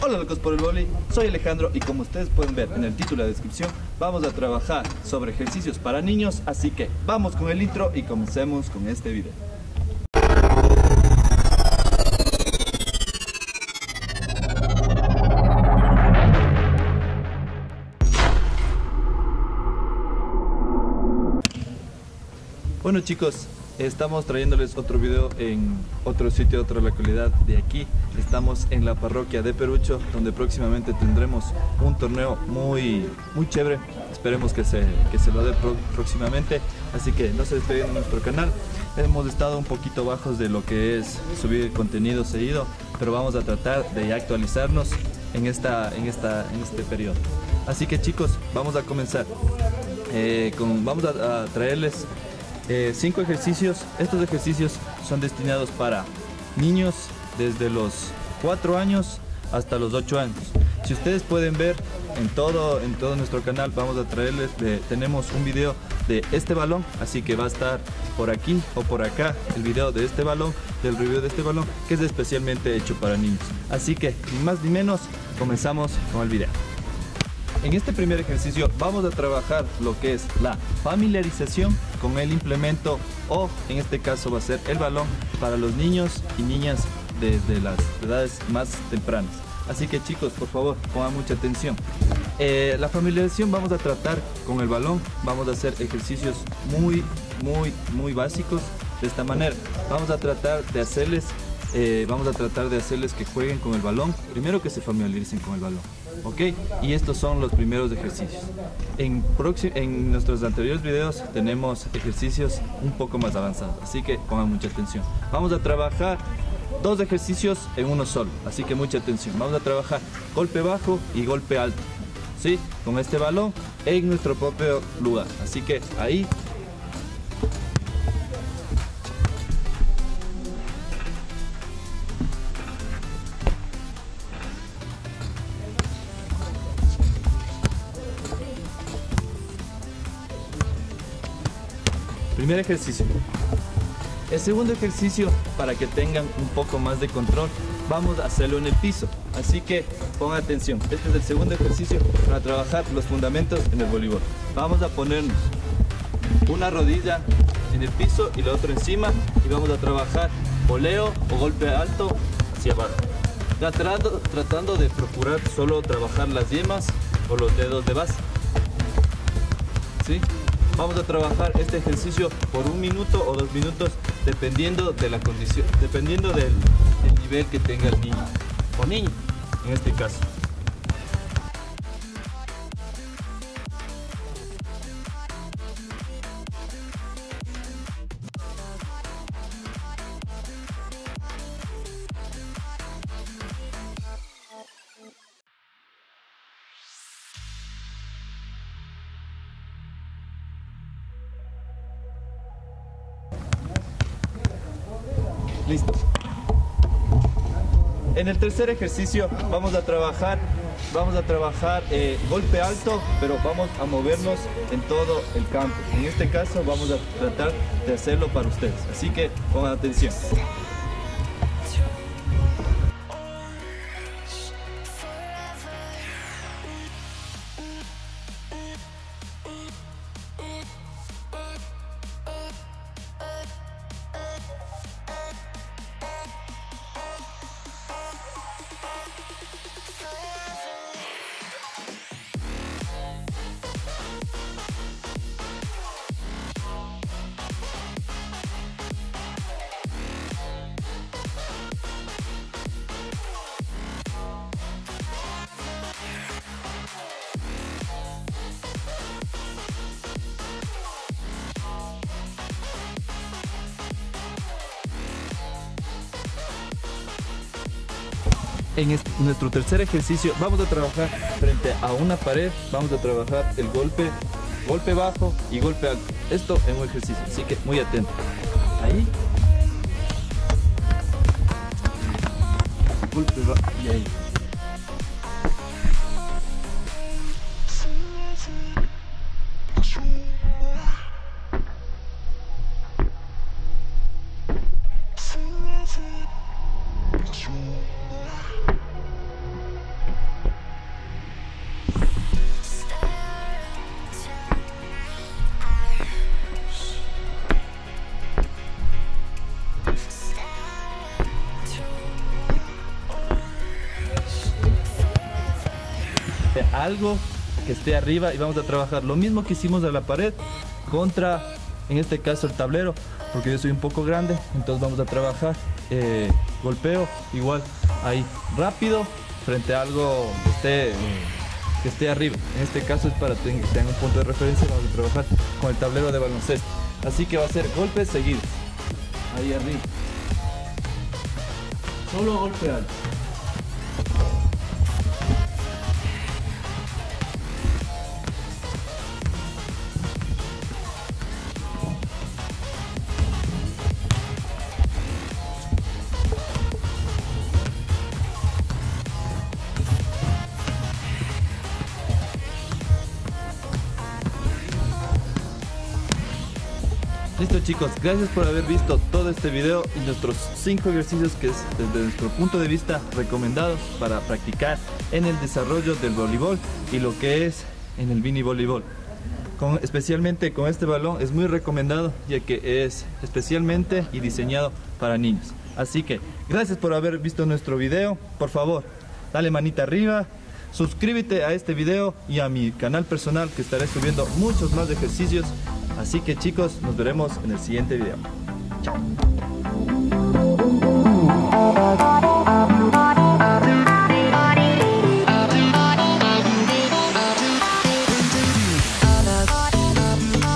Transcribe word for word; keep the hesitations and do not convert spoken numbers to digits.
Hola locos por el vóley, soy Alejandro y como ustedes pueden ver en el título de la descripción, vamos a trabajar sobre ejercicios para niños, así que vamos con el intro y comencemos con este video. Bueno chicos, estamos trayéndoles otro video en otro sitio, otra localidad de aquí. Estamos en la parroquia de Perucho, donde próximamente tendremos un torneo muy, muy chévere. Esperemos que se, que se lo dé próximamente, así que no se despeguen de nuestro canal. Hemos estado un poquito bajos de lo que es subir contenido seguido, pero vamos a tratar de actualizarnos en, esta, en, esta, en este periodo. Así que chicos, vamos a comenzar. Eh, con, vamos a, a traerles Eh, cinco ejercicios. Estos ejercicios son destinados para niños desde los cuatro años hasta los ocho años. Si ustedes pueden ver en todo, en todo nuestro canal, vamos a traerles, de, tenemos un video de este balón, así que va a estar por aquí o por acá el video de este balón, del review de este balón, que es especialmente hecho para niños. Así que, ni más ni menos, comenzamos con el video. En este primer ejercicio vamos a trabajar lo que es la familiarización con el implemento, o en este caso va a ser el balón, para los niños y niñas desde las edades más tempranas. Así que chicos, por favor, pongan mucha atención. Eh, la familiarización vamos a tratar con el balón, vamos a hacer ejercicios muy, muy, muy básicos. De esta manera vamos a tratar de hacerles Eh, vamos a tratar de hacerles que jueguen con el balón, primero que se familiaricen con el balón, ¿ok? Y estos son los primeros ejercicios. En, en nuestros anteriores videos tenemos ejercicios un poco más avanzados, así que pongan mucha atención. Vamos a trabajar dos ejercicios en uno solo, así que mucha atención. Vamos a trabajar golpe bajo y golpe alto, ¿sí? Con este balón en nuestro propio lugar, así que ahí. Primer ejercicio. El segundo ejercicio, para que tengan un poco más de control, vamos a hacerlo en el piso, así que pongan atención. Este es el segundo ejercicio para trabajar los fundamentos en el voleibol. Vamos a ponernos una rodilla en el piso y la otra encima, y vamos a trabajar voleo o golpe alto hacia abajo, tratando, tratando de procurar solo trabajar las yemas o los dedos de base, ¿sí? Vamos a trabajar este ejercicio por un minuto o dos minutos, dependiendo de la condición, dependiendo del, del nivel que tenga el niño o niña, en este caso. Listo. En el tercer ejercicio vamos a trabajar, vamos a trabajar eh, golpe alto, pero vamos a movernos en todo el campo. En este caso vamos a tratar de hacerlo para ustedes, así que pongan atención. En este, nuestro tercer ejercicio vamos a trabajar frente a una pared, vamos a trabajar el golpe, golpe bajo y golpe alto. Esto es un ejercicio, así que muy atento. Ahí. Golpe bajo y ahí. frente a algo que esté arriba y vamos a trabajar lo mismo que hicimos a la pared contra, en este caso, el tablero, porque yo soy un poco grande, entonces vamos a trabajar eh, golpeo igual ahí rápido frente a algo que esté, que esté arriba. En este caso es para que tengan un punto de referencia. Vamos a trabajar con el tablero de baloncesto, así que va a ser golpes seguidos ahí arriba, solo golpear. Listo chicos, gracias por haber visto todo este video y nuestros cinco ejercicios que es desde nuestro punto de vista recomendados para practicar en el desarrollo del voleibol y lo que es en el mini voleibol. Con, especialmente con este balón es muy recomendado ya que es especialmente y diseñado para niños. Así que gracias por haber visto nuestro video. Por favor, dale manita arriba, suscríbete a este video y a mi canal personal que estaré subiendo muchos más ejercicios. Así que chicos, nos veremos en el siguiente video. Chao.